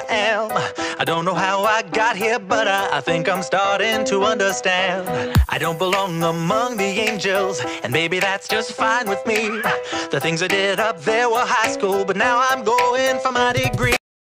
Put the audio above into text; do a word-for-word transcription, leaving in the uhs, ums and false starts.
am. I don't know how I got here, but I, I think I'm starting to understand. I don't belong among the angels, and maybe that's just fine with me. The things I did up there were high school, but now I'm going for my degree.